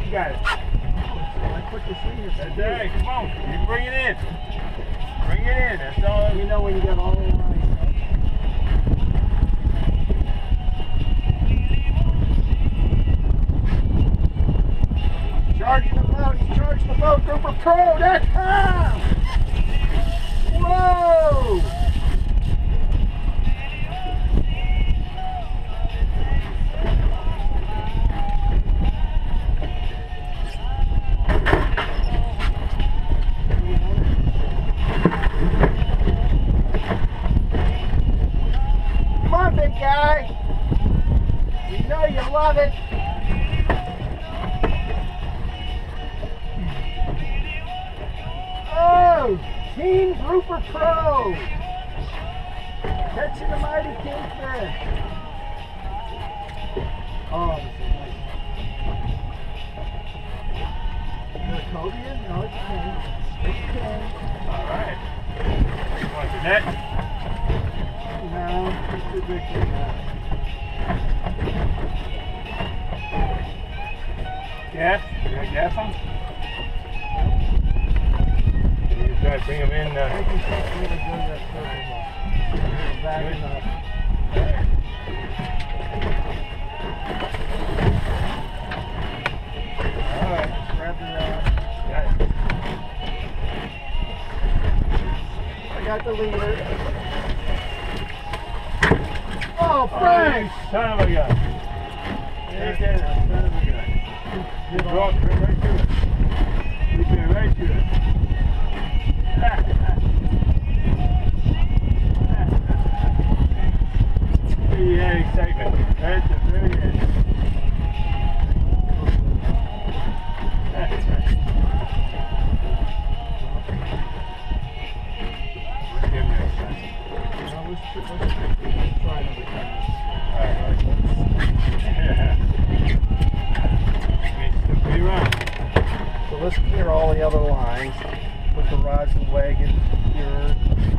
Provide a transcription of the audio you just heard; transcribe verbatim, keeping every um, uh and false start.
You got it. I put this in here. That's right. Come on. You bring it in. Bring it in. That's all. You know when you got all the lines. Charging the boat. He's charging the boat. Grouper Pro dot com. Whoa! Come on, big guy. We know you love it. Oh, Team Grouper Pro. Catching the mighty kingfish. Oh, this is nice. Is that a cobia? No, it's a king. It's a king. All right. You want the net? No, it's too big for that. Gas? You got gas on? You try to bring them in. Uh, I think you can't really do that circle. Backing up. All right. Grab the rod. Got it. I got the leader. Oh, Frank! Oh, son of a gun. There's that son of a gun. You brought her right to it. You been right to it. Yeah, excitement. Right at the very end. That's right. Let's give him next time. Well, let's, let's try another time. Alright, yeah. Be around. So let's clear all the other lines. Put the rods and wagon here.